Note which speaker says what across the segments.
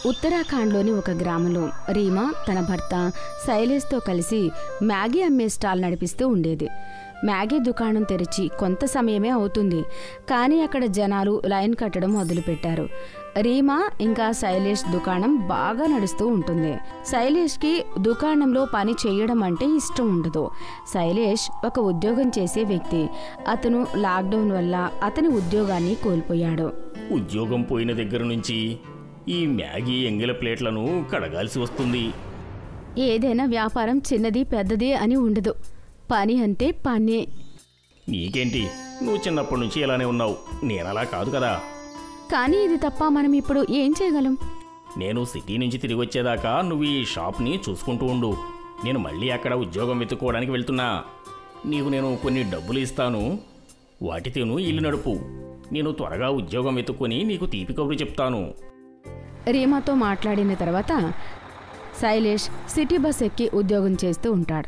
Speaker 1: ఉత్తరాఖండ్లోని ఒక గ్రామంలో రీమా తన భర్త శైలేష్తో కలిసి మ్యాగీ అమ్మే స్టాల్ నడిపిస్తూ ఉండేది. మ్యాగీ దుకాణం తెరిచి కొంత సమయమే అవుతుంది, కానీ అక్కడ జనాలు లైన్ కట్టడం మొదలుపెట్టారు. రీమా ఇంకా శైలేష్ దుకాణం బాగా నడుస్తూ ఉంటుంది. శైలేష్కి దుకాణంలో పని చేయడం అంటే ఇష్టం ఉండదు. శైలేష్ ఒక ఉద్యోగం చేసే వ్యక్తి. అతను లాక్డౌన్ వల్ల అతని ఉద్యోగాన్ని కోల్పోయాడు.
Speaker 2: ఉద్యోగం పోయిన దగ్గర నుంచి ఈ మ్యాగీ ఎంగిల ప్లేట్లను కడగాల్సి వస్తుంది.
Speaker 1: ఏదైనా వ్యాపారం చిన్నది పెద్దది అని ఉండదు, పని అంటే పనే.
Speaker 2: నీకేంటి, నువ్వు చిన్నప్పటి నుంచి ఇలానే ఉన్నావు, నేనలా కాదు కదా.
Speaker 1: కానీ ఇది తప్ప మనం ఇప్పుడు ఏం చేయగలం?
Speaker 2: నేను సిటీ నుంచి తిరిగి వచ్చేదాకా నువ్వు ఈ షాప్ని చూసుకుంటూ ఉండు. నేను మళ్ళీ అక్కడ ఉద్యోగం వెతుక్కోవడానికి వెళ్తున్నా. నీకు నేను కొన్ని డబ్బులు ఇస్తాను, వాటితోనూ ఇల్లు నడుపు. నేను త్వరగా ఉద్యోగం వెతుక్కొని నీకు తీపి కబురు చెప్తాను.
Speaker 1: రీమాతో మాట్లాడిన తర్వాత శైలేష్ సిటీ బస్ ఎక్కి ఉద్యోగం చేస్తూ ఉంటాడు.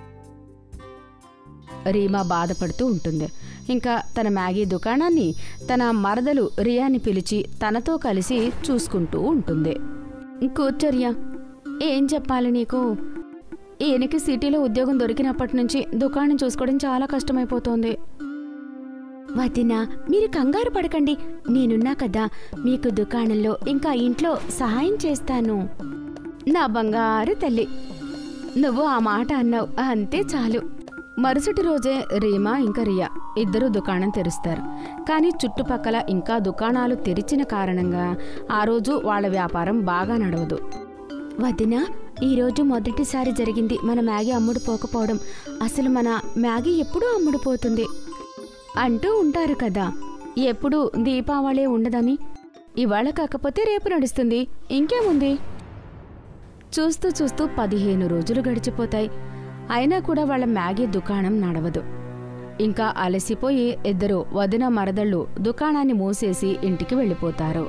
Speaker 1: రీమా బాధపడుతూ ఉంటుంది. ఇంకా తన మ్యాగీ దుకాణాన్ని తన మరదలు రియాని పిలిచి తనతో కలిసి చూసుకుంటూ ఉంటుంది. కూర్చో రియా, ఏం చెప్పాలి నీకు? ఈయనకి సిటీలో ఉద్యోగం దొరికినప్పటి నుంచి దుకాణం చూసుకోవడం చాలా కష్టమైపోతోంది. వదినా, మీరు కంగారు పడకండి, నేనున్నా కదా, మీకు దుకాణంలో ఇంకా ఇంట్లో సహాయం చేస్తాను. నా బంగారు తల్లి, నువ్వు ఆ మాట అన్నావు, అంతే చాలు. మరుసటి రోజే రీమా ఇంకా రియా ఇద్దరు దుకాణం తెరుస్తారు. కానీ చుట్టుపక్కల ఇంకా దుకాణాలు తెరిచిన కారణంగా ఆ రోజు వాళ్ళ వ్యాపారం బాగా నడవదు. వదినా, ఈరోజు మొదటిసారి జరిగింది మన మ్యాగీ అమ్ముడు పోకపోవడం. అసలు మన మ్యాగీ ఎప్పుడూ అమ్ముడుపోతుంది అంటూ ఉంటారు కదా, ఎప్పుడు దీపావళి ఉండదని. ఇవాళ కాకపోతే రేపు నడుస్తుంది, ఇంకేముంది? చూస్తూ చూస్తూ 15 రోజులు గడిచిపోతాయి. అయినా కూడా వాళ్ళ మ్యాగీ దుకాణం నడవదు. ఇంకా అలసిపోయి ఇద్దరు వదిన మరదళ్ళు దుకాణాన్ని మూసేసి ఇంటికి వెళ్ళిపోతారు.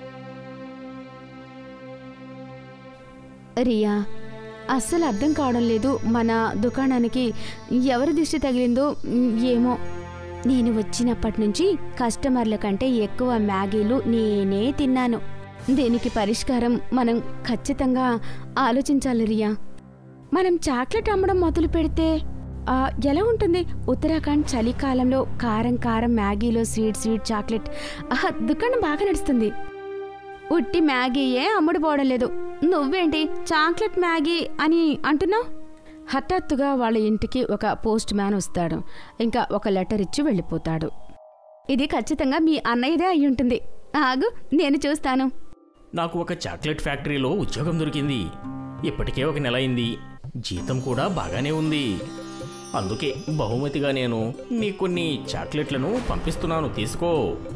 Speaker 1: రియా, అస్సలు అర్థం కావడం లేదు, మన దుకాణానికి ఎవరి దిష్టి తగిలిందో ఏమో. నేను వచ్చినప్పటి నుంచి కస్టమర్ల కంటే ఎక్కువ మ్యాగీలు నేనే తిన్నాను. దీనికి పరిష్కారం మనం ఖచ్చితంగా ఆలోచించాలి రియా. మనం చాక్లెట్ అమ్మడం మొదలు పెడితే ఎలా ఉంటుంది? ఉత్తరాఖండ్ చలికాలంలో కారం కారం మ్యాగీలో స్వీట్ చాక్లెట్ దుకాణం బాగా నడుస్తుంది. ఉట్టి మ్యాగీయే అమ్ముడుపోవడం లేదు, నువ్వేంటి చాక్లెట్ మ్యాగీ అని అంటున్నావు? హఠాత్తుగా వాళ్ళ ఇంటికి ఒక పోస్ట్ మ్యాన్ వస్తాడు. ఇంకా ఒక లెటర్ ఇచ్చి వెళ్ళిపోతాడు. ఇది ఖచ్చితంగా మీ అన్నయ్యదే అయి ఉంటుంది. ఆగు, నేను చూస్తాను.
Speaker 2: నాకు ఒక చాక్లెట్ ఫ్యాక్టరీలో ఉద్యోగం దొరికింది. ఇప్పటికే 1 నెల అయింది, జీతం కూడా బాగానే ఉంది. అందుకే బహుమతిగా నేను నీకు కొన్ని చాక్లెట్లను పంపిస్తున్నాను, తీసుకో.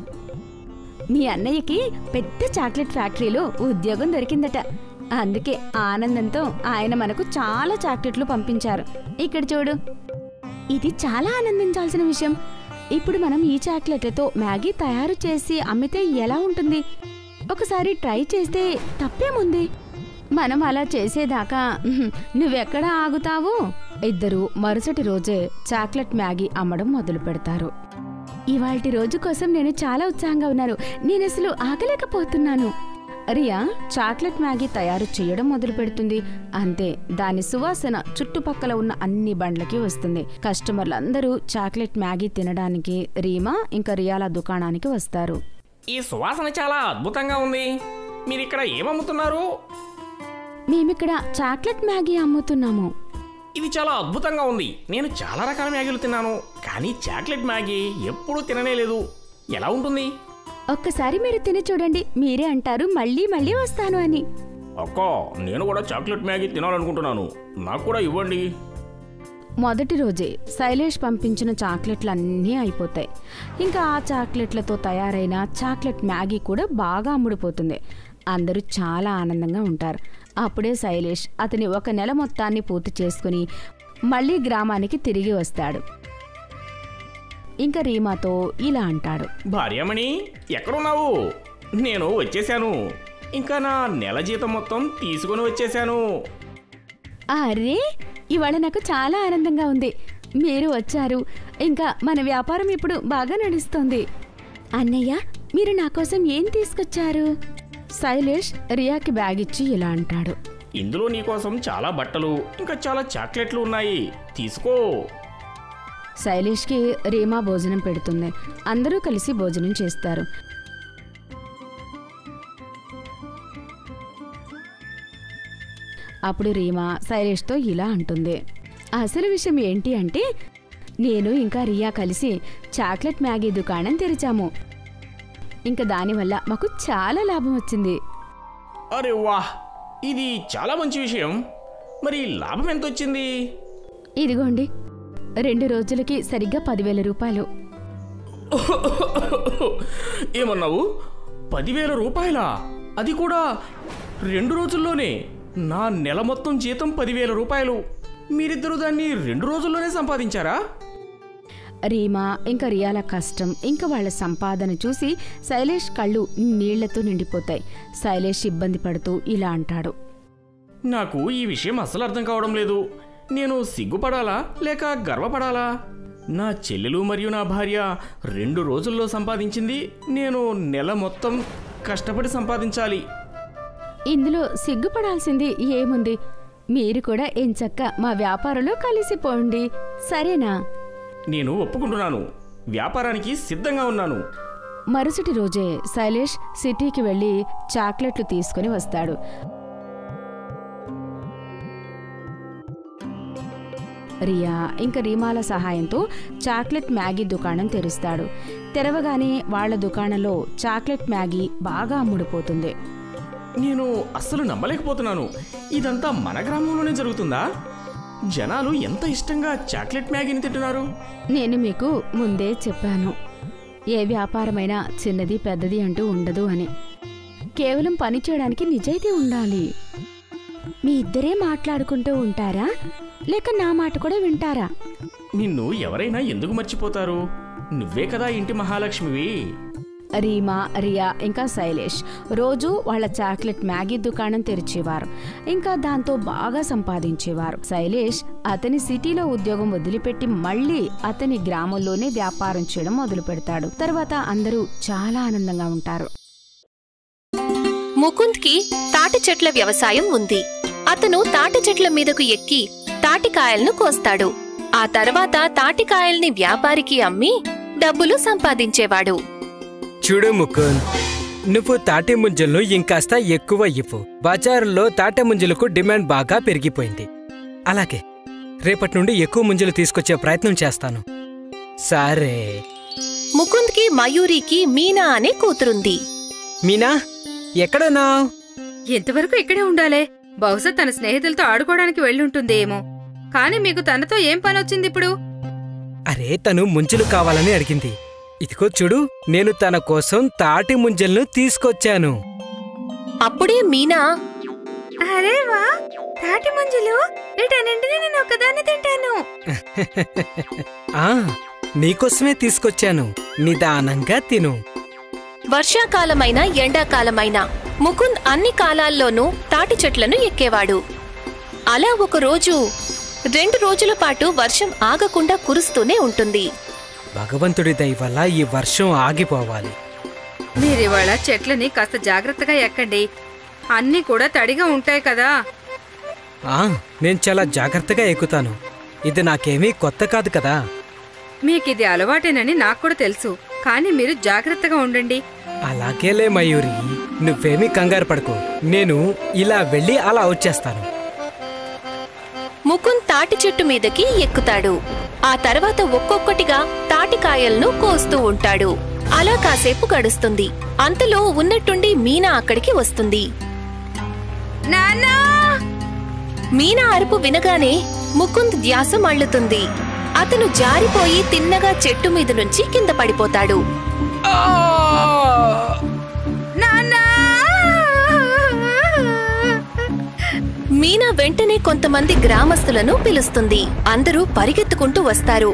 Speaker 1: మీ అన్నయ్యకి పెద్ద చాక్లెట్ ఫ్యాక్టరీలో ఉద్యోగం దొరికిందట. అందుకే ఆనందంతో ఆయన మనకు చాలా చాక్లెట్లు పంపించారు. ఇక్కడ చూడు, ఇది చాలా ఆనందించాల్సిన విషయం. ఇప్పుడు మనం ఈ చాక్లెట్లతో మ్యాగీ తయారు చేసి అమ్మితే ఎలా ఉంటుంది? ఒకసారి ట్రై చేస్తే తప్పేముంది? మనం అలా చేసేదాకా నువ్వెక్కడ ఆగుతావు? ఇద్దరు మరుసటి రోజే చాక్లెట్ మ్యాగీ అమ్మడం మొదలు పెడతారు. ఇవాల్టి రోజు కోసం నేను చాలా ఉత్సాహంగా ఉన్నాను, నేను అసలు ఆగలేకపోతున్నాను. రియా చాక్లెట్ మ్యాగీ తయారు చేయడం మొదలు పెడుతుంది. అంతే, దాని సువాసన చుట్టుపక్కల ఉన్న అన్ని బండ్లకి వస్తుంది. కస్టమర్లందరూ చాక్లెట్ మ్యాగీ తినడానికి రీమా ఇంకా రియాల దుకాణానికి వస్తారు.
Speaker 2: ఈ సువాసన చాలా అద్భుతంగా ఉంది. మీరిక్కడ ఏమమ్ముతున్నారు?
Speaker 1: మేమిక్కడ చాక్లెట్ మ్యాగీ అమ్ముతున్నాము.
Speaker 2: ఇది చాలా అద్భుతంగా ఉంది. నేను చాలా రకాల మ్యాగీలు తిన్నాను, కానీ చాక్లెట్ మ్యాగీ ఎప్పుడూ తినలేదు. ఎలా ఉంటుంది?
Speaker 1: ఒక్కసారి మీరు తిని చూడండి, మీరే అంటారు మళ్ళీ మళ్ళీ వస్తాను అని.
Speaker 2: అక్క, నేను కూడా చాక్లెట్ మ్యాగీ తినాలనుకుంటున్నాను, నాకు కూడా ఇవ్వండి.
Speaker 1: మొదటి రోజే శైలేష్ పంపించిన చాక్లెట్లన్నీ అయిపోతాయి. ఇంకా ఆ చాక్లెట్లతో తయారైన చాక్లెట్ మ్యాగీ కూడా బాగా అమ్ముడుపోతుంది. అందరూ చాలా ఆనందంగా ఉంటారు. అప్పుడే శైలేష్ అతని 1 నెల మొత్తాన్ని పూర్తి చేసుకుని మళ్ళీ గ్రామానికి తిరిగి వస్తాడు. ఇంకా రీమాతో ఇలా అంటాడు,
Speaker 2: భార్యమణి, ఎక్కడున్నావు? నేను వచ్చేసాను. ఇంకా నా నెల జీతం మొత్తం తీసుకొని వచ్చేసాను.
Speaker 1: అరే, ఇవాళ నాకు చాలా ఆనందంగా ఉంది, మీరు వచ్చారు. ఇంకా మన వ్యాపారం ఇప్పుడు బాగా నడుస్తుంది. అన్నయ్య, మీరు నా కోసం ఏం తీసుకొచ్చారు? శైలేష్ రియాకి బ్యాగ్ ఇచ్చి ఇలా అంటాడు.
Speaker 2: ఇందులో నీకోసం చాలా బట్టలు ఇంకా చాలా చాక్లెట్లు ఉన్నాయి, తీసుకో.
Speaker 1: శైలేష్కి రీమా భోజనం పెడుతుంది. అందరూ కలిసి భోజనం చేస్తారు. అప్పుడు రీమా శైలేష్తో ఇలా అంటుంది. అసలు విషయం ఏంటి అంటే, నేను ఇంకా రియా కలిసి చాక్లెట్ మ్యాగీ దుకాణం తెరిచాము. ఇంకా దానివల్ల మాకు చాలా లాభం వచ్చింది.
Speaker 2: అరే వాహ్, ఇది చాలా మంచి విషయం. మరి లాభం ఎంత వచ్చింది?
Speaker 1: ఇదిగోండి, 2 రోజులకి సరిగ్గా 10,000 రూపాయలు.
Speaker 2: ఏమన్నావు? 10,000 రూపాయలా? అది కూడా 2 రోజుల్లోనే? నా నెల మొత్తం జీతం 10,000 రూపాయలు. మీరిద్దరూ దాన్ని 2 రోజుల్లోనే సంపాదించారా?
Speaker 1: రీమా ఇంకా రియాల కష్టం ఇంకా వాళ్ళ సంపాదన చూసి శైలేష్ కళ్ళు నీళ్లతో నిండిపోతాయి. శైలేష్ ఇబ్బంది పడుతూ ఇలా అంటాడు.
Speaker 2: నాకు ఈ విషయం అస్సలు అర్థం కావడం లేదు. నేను సిగ్గుపడాలా లేక గర్వపడాలా? నా చెల్లెలు మరియు నా భార్య 2 రోజుల్లో సంపాదించింది నేను నెల మొత్తం కష్టపడి సంపాదించాలి.
Speaker 1: ఇందులో సిగ్గుపడాల్సింది ఏముంది? మీరు కూడా ఎంచక్క మా వ్యాపారంలో కలిసిపోండి, సరేనా?
Speaker 2: నేను ఒప్పుకుంటున్నాను. వ్యాపారానికి సిద్ధంగా ఉన్నాను.
Speaker 1: మరుసటి రోజే శైలేష్ సిటీకి వెళ్ళి చాక్లెట్లు తీసుకుని వస్తాడు. రియా ఇంకా రీమాల సహాయంతో చాక్లెట్ మ్యాగీ దుకాణం తెరుస్తాడు. తెరవగానే వాళ్ల దుకాణంలో చాక్లెట్ మ్యాగీ బాగా అమ్ముడుపోతుంది.
Speaker 2: నేను అస్సలు నమ్మలేకపోతున్నాను. ఇదంతా మన గ్రామంలోనే జరుగుతుందా? జనాలు ఎంత ఇష్టంగా చాక్లెట్ మ్యాగీని తింటున్నారు.
Speaker 1: నేను మీకు ముందే చెప్పాను, ఏ వ్యాపారమైనా చిన్నది పెద్దది అంటూ ఉండదు అని. కేవలం పని చేయడానికి నిజాయితీ ఉండాలి. మీ ఇద్దరే మాట్లాడుకుంటూ ఉంటారా లేక నా మాట కూడా వింటారా?
Speaker 2: నిన్ను ఎవరైనా ఎందుకు మర్చిపోతారు? నువ్వే కదా ఇంటి మహాలక్ష్మివి.
Speaker 1: రీమా, రియా ఇంకా శైలేష్ రోజు వాళ్ళ చాక్లెట్ మ్యాగీ దుకాణం తెరిచేవారు. ఇంకా దాంతో బాగా సంపాదించేవారు. శైలేష్ అతని సిటీలో ఉద్యోగం వదిలిపెట్టి మళ్ళీ అతని గ్రామంలోనే వ్యాపారం చేయడం మొదలు పెడతాడు. తర్వాత అందరూ చాలా ఆనందంగా ఉంటారు.
Speaker 3: ముకుంద్కి తాటి చెట్ల వ్యవసాయం ఉంది. అతను తాటి చెట్ల మీదకు ఎక్కి తాటికాయలను కోస్తాడు. ఆ తర్వాత తాటికాయల్ని వ్యాపారికి అమ్మి డబ్బులు సంపాదించేవాడు.
Speaker 4: చూడు ముకుంద్, నువ్వు తాటి ముంజలను ఇంకాస్త ఎక్కువ ఇవ్వు. బజారులో తాటి ముంజలకు డిమాండ్ బాగా పెరిగిపోయింది. అలాగే రేపటి నుండి ఎక్కువ ముంజలు తీసుకొచ్చే ప్రయత్నం చేస్తాను. సరే.
Speaker 3: ముకుంద్కి మయూరికి మీనా అనే కూతురుంది.
Speaker 4: మీనా, ఎక్కడున్నావ్?
Speaker 5: ఎంతవరకు ఇక్కడే ఉండాలే. బహుశా తన స్నేహితులతో ఆడుకోవడానికి వెళ్ళుంటుందేమో. కాని మీకు తనతో ఏం పనొచ్చింది ఇప్పుడు?
Speaker 4: అరే, తను ముంజలు కావాలని అడిగింది. ఇదిగో చూడు, నేను తన కోసం తాటి ముంజలను తీసుకొచ్చాను.
Speaker 3: అప్పుడే మీనా,
Speaker 5: అరే వా, తాటి ముంజలు! వీటన్నింటినీ నేను ఒక్కదాన్ని తింటాను.
Speaker 4: ఆ, నీకోసమే తీసుకొచ్చాను. నిదానంగా తిను.
Speaker 3: వర్షాకాలమైనా ఎండాకాలమైనా ముకుంద్ అన్ని కాలాల్లోనూ తాటి చెట్లను ఎక్కేవాడు. అలా ఒకరోజు 2 రోజుల పాటు వర్షం ఆగకుండా కురుస్తూనే ఉంటుంది.
Speaker 4: భగవంతుడి దయ వల్ల ఈ వర్షం ఆగిపోవాలి.
Speaker 5: మీరివాళ చెట్లని కాస్త జాగ్రత్తగా ఎక్కండి. అన్నీ కూడా తడిగా ఉంటాయి కదా.
Speaker 4: నేను చాలా జాగ్రత్తగా ఎక్కుతాను. ఇది నాకేమీ కొత్త కాదు కదా.
Speaker 5: మీకిది అలవాటేనని నాకు కూడా తెలుసు. కానీ మీరు జాగ్రత్తగా ఉండండి.
Speaker 4: అలాగేలే మయూరి, నువ్వేమీ కంగారు పడకు. నేను ఇలా వెళ్ళి అలా వచ్చేస్తాను.
Speaker 3: ముకుంద్ తాటి చెట్టు మీదకి ఎక్కుతాడు. ఆ తర్వాత ఒక్కొక్కటిగా తాటికాయలను కోస్తూ ఉంటాడు. అలా కాసేపు గడుస్తుంది. అంతలో ఉన్నట్టుండి మీనా అక్కడికి వస్తుంది.
Speaker 5: నాన్నా!
Speaker 3: మీనా అరుపు వినగానే ముకుంద్ ధ్యాస మళ్ళుతుంది. అతను జారిపోయి తిన్నగా చెట్టు మీద నుంచి కింద పడిపోతాడు. మీనా వెంటనే కొంతమంది గ్రామస్తులను పిలుస్తుంది. అందరూ పరిగెత్తుకుంటూ వస్తారు.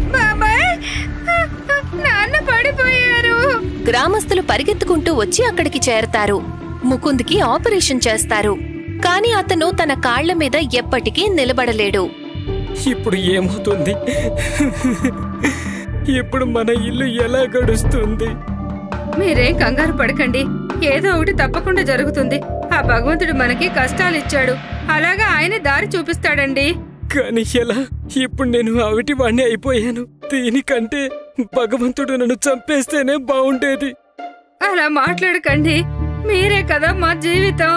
Speaker 3: గ్రామస్తులు పరిగెత్తుకుంటూ వచ్చి అక్కడికి చేరతారు. ముకుంద్కి ఆపరేషన్ చేస్తారు. కాని అతను తన కాళ్ల మీద ఎప్పటికీ నిలబడలేడు.
Speaker 4: ఇప్పుడు ఏమవుతుంది? ఇప్పుడు మన ఇల్లు ఎలా గడుస్తుంది?
Speaker 5: మీరేం కంగారు పడకండి. ఏదో ఒకటి తప్పకుండా జరుగుతుంది. ఆ భగవంతుడు మనకి కష్టాలిచ్చాడు, అలాగా ఆయన దారి చూపిస్తాడండి.
Speaker 4: కానీ ఎలా? ఇప్పుడు నేను అవిటి వాణ్ణి అయిపోయాను. దీనికంటే భగవంతుడు నన్ను చంపేస్తేనే బాగుండేది.
Speaker 5: అలా మాట్లాడకండి, మీరే కదా మా జీవితం.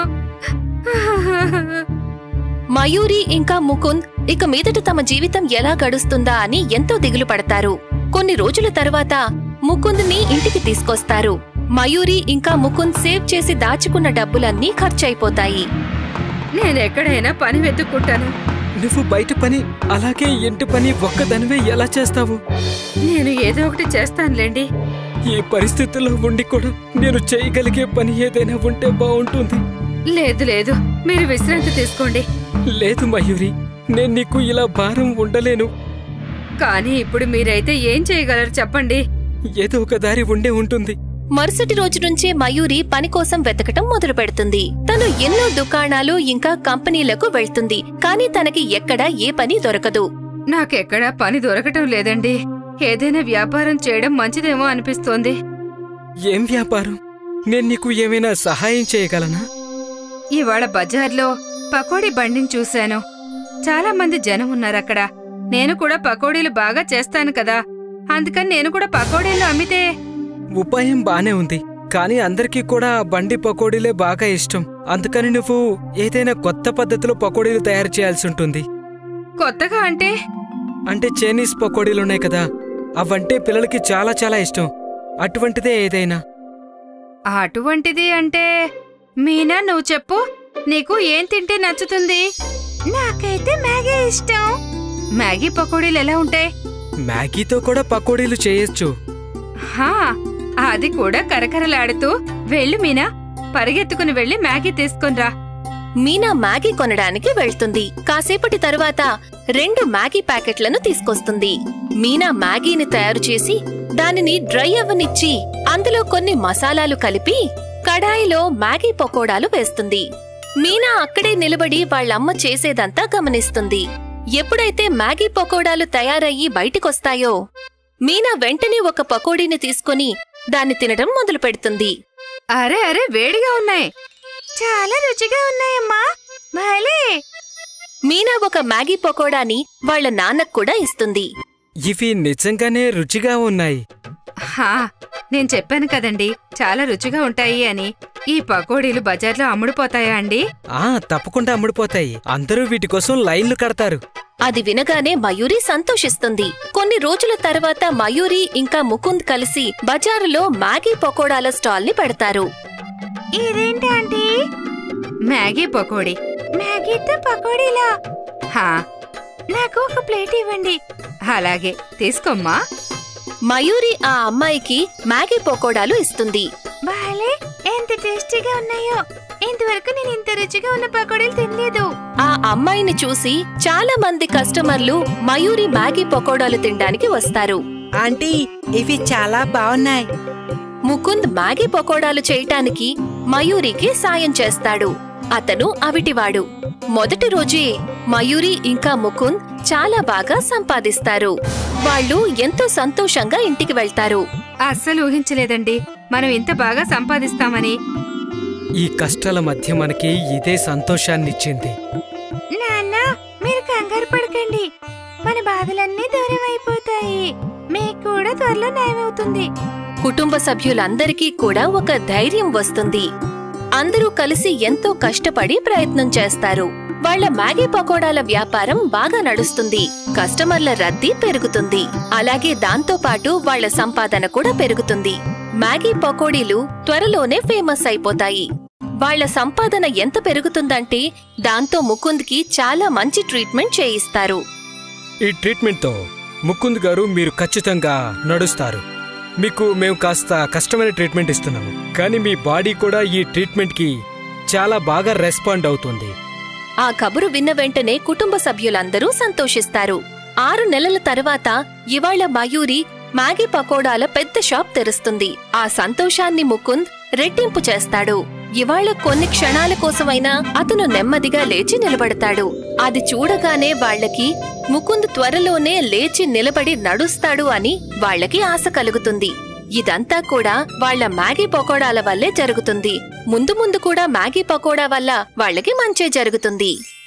Speaker 3: మయూరి ఇంకా ముకుంద్ ఇక మీదట తమ జీవితం ఎలా గడుస్తుందా అని ఎంతో దిగులు పడతారు. కొన్ని రోజుల తర్వాత ముకుంద్ని ఇంటికి తీసుకొస్తారు. మయూరి ఇంకా ముకుంద్ సేవ్ చేసి దాచుకున్న డబ్బులన్నీ ఖర్చయిపోతాయి.
Speaker 5: నేనెక్కడైనా పని వెతుక్కుంటాను.
Speaker 4: నువ్వు బయట పని అలాగే ఇంటి పని ఒక్కదానివే ఎలా చేస్తావు?
Speaker 5: నేను ఏదో ఒకటి చేస్తానులేండి.
Speaker 4: ఈ పరిస్థితుల్లో ఉండి కూడా నేను చేయగలిగే పని ఏదైనా ఉంటే బాగుంటుంది.
Speaker 5: లేదు లేదు, మీరు విశ్రాంతి తీసుకోండి.
Speaker 4: లేదు మయూరి, నేను నీకు ఇలా భారం ఉండలేను.
Speaker 5: కానీ ఇప్పుడు మీరైతే ఏం చేయగలరు చెప్పండి.
Speaker 4: ఏదో ఒక దారి ఉండే ఉంటుంది.
Speaker 3: మరుసటి రోజు నుంచే మయూరి పని కోసం వెతకటం మొదలు పెడుతుంది. తను ఎన్నో దుకాణాలు ఇంకా కంపెనీలకు వెళ్తుంది, కానీ తనకి ఎక్కడా ఏ పని దొరకదు.
Speaker 5: నాకెక్కడా పని దొరకటం లేదండి. ఏదైనా వ్యాపారం చేయడం మంచిదేమో అనిపిస్తోంది.
Speaker 4: ఏం వ్యాపారం? నేను నీకు ఏమైనా సహాయం చేయగలనా?
Speaker 5: ఇవాళ బజార్లో పకోడీ బండిని చూశాను. చాలా మంది జనం ఉన్నారక్కడ. నేను కూడా పకోడీలు బాగా చేస్తాను కదా, అందుకని నేను కూడా పకోడీలు అమ్మితే.
Speaker 4: ఉపాయం బానే ఉంది, కానీ అందరికీ కూడా బండి పకోడీలే బాగా ఇష్టం. అందుకని నువ్వు ఏదైనా కొత్త పద్ధతిలో పకోడీలు తయారు చేయాల్సి ఉంటుంది.
Speaker 5: కొత్తగా అంటే?
Speaker 4: అంటే చైనీస్ పకోడీలున్నాయి కదా, అవంటే పిల్లలకి చాలా చాలా ఇష్టం. అటువంటిదే ఏదైనా.
Speaker 5: అటువంటిది అంటే మీనా, నువ్వు చెప్పు, నీకు ఏం తింటే నచ్చుతుంది? నాకైతే మ్యాగీ ఇష్టం. మ్యాగీ పకోడీలు ఎలా ఉంటాయి?
Speaker 4: మ్యాగీతో కూడా పకోడీలు చేయొచ్చు.
Speaker 5: హా, అది కూడా కరకరలాడుతూ. వెళ్ళు మీనా, పరిగెత్తుకుని వెళ్లి మ్యాగీ తీసుకునిరా.
Speaker 3: మీనా మ్యాగీ కొనడానికి వెళ్తుంది. కాసేపటి తరువాత 2 మ్యాగీ ప్యాకెట్లను తీసుకొస్తుంది. మీనా మ్యాగీని తయారు చేసి దానిని డ్రై అవ్వనిచ్చి అందులో కొన్ని మసాలాలు కలిపి కడాయిలో మ్యాగీ పకోడాలు వేస్తుంది. మీనా అక్కడే నిలబడి వాళ్ళమ్మ చేసేదంతా గమనిస్తుంది. ఎప్పుడైతే మ్యాగీ పకోడాలు తయారయ్యి బయటికొస్తాయో మీనా వెంటనే ఒక పకోడీని తీసుకుని దాన్ని తినడం మొదలు పెడుతుంది.
Speaker 5: అరే అరే, వేడిగా ఉన్నాయి, చాలా రుచిగా ఉన్నాయమ్మా, భలే.
Speaker 3: మీనా ఒక మ్యాగీ పకోడాని వాళ్ల నాన్నకు కూడా ఇస్తుంది.
Speaker 4: ఇవి నిజంగానే రుచిగా ఉన్నాయి.
Speaker 5: హా, నేను చెప్పాను కదండి, చాలా రుచిగా ఉంటాయి అని. ఈ పకోడీలు బజార్లో అమ్ముడుపోతాయా అండి?
Speaker 4: తప్పకుండా అమ్ముడుపోతాయి. అందరూ వీటి కోసం లైన్లు కడతారు.
Speaker 3: అది వినగానే మయూరి సంతోషిస్తుంది. కొన్ని రోజుల తర్వాత మయూరి ఇంకా ముకుంద్ కలిసి బజారులో మ్యాగీ పకోడాల స్టాల్ ని పెడతారు.
Speaker 5: ఇదేంటి ఆంటీ? మ్యాగీ పకోడీ. మ్యాగీతో పకోడీలా? హా, నాకు ఒక ప్లేట్ ఇవ్వండి. అలాగే, తీసుకోమ్మా.
Speaker 3: మయూరి ఆ అమ్మాయికి మ్యాగీ పకోడాలు ఇస్తుంది.
Speaker 5: బాలే, ఎంత టేస్టీగా ఉన్నాయో. ఇంతవరకు నేను ఇంత రుచిగా ఉన్న పకోడీలు తినలేదు.
Speaker 3: ఆ అమ్మాయిని చూసి చాలా మంది కస్టమర్లు మయూరి మ్యాగీ పకోడాలు తినడానికి వస్తారు.
Speaker 6: ఆంటీ, ఇవి చాలా బాగున్నాయి.
Speaker 3: ముకుంద్ మ్యాగీ పకోడాలు చేయటానికి మయూరికి సాయం చేస్తాడు. అతను అవిటివాడు. మొదటి రోజే మయూరి ఇంకా ముకుంద్ చాలా బాగా సంపాదిస్తారు. వాళ్ళు ఎంతో సంతోషంగా ఇంటికి వెళ్తారు.
Speaker 5: అస్సలు ఊహించలేదండి మనం ఇంత బాగా సంపాదిస్తామని.
Speaker 4: ఈ కష్టాల మధ్య మనకి ఇదే సంతోషాన్నిచ్చింది.
Speaker 5: నాన్న, మీరు కంగారు పడకండి, మన బాధలన్నీ దూరం అయిపోతాయి. మీకు కూడా త్వరలో నయమవుతుంది.
Speaker 3: కుటుంబ సభ్యులందరికీ కూడా ఒక ధైర్యం వస్తుంది. అందరూ కలిసి ఎంతో కష్టపడి ప్రయత్నం చేస్తారు. వాళ్ల మ్యాగీ పకోడాల వ్యాపారం బాగా నడుస్తుంది. కస్టమర్ల రద్దీ పెరుగుతుంది. అలాగే దాంతో పాటు వాళ్ల సంపాదన కూడా పెరుగుతుంది. మ్యాగీ పకోడీలు త్వరలోనే ఫేమస్ అయిపోతాయి. వాళ్ల సంపాదన ఎంత పెరుగుతుందంటే దాంతో ముకుంద్కి చాలా మంచి ట్రీట్మెంట్ చేయిస్తారు.
Speaker 4: ఈ ట్రీట్మెంట్తో ముకుంద్ గారు మీరు ఖచ్చితంగా నడుస్తారు. మీకు మేము కాస్త కష్టమైన ట్రీట్మెంట్ ఇస్తున్నాము, కానీ మీ బాడీ కూడా ఈ ట్రీట్మెంట్కి చాలా బాగా రెస్పాండ్ అవుతుంది.
Speaker 3: ఆ కబురు విన్న వెంటనే కుటుంబ సభ్యులందరూ సంతోషిస్తారు. 6 నెలల తర్వాత ఇవాళ మయూరి మ్యాగీ పకోడాల పెద్ద షాప్ తెరుస్తుంది. ఆ సంతోషాన్ని ముకుంద్ రెట్టింపు చేస్తాడు. ఇవాళ కొన్ని క్షణాల కోసమైనా అతను నెమ్మదిగా లేచి నిలబడతాడు. అది చూడగానే వాళ్లకి ముకుంద్ త్వరలోనే లేచి నిలబడి నడుస్తాడు అని వాళ్లకి ఆశ కలుగుతుంది. ఇదంతా కూడా వాళ్ళ మ్యాగీ పకోడాల వల్లే జరుగుతుంది. ముందు ముందు కూడా మ్యాగీ పకోడా వల్ల వాళ్ళకి మంచే జరుగుతుంది.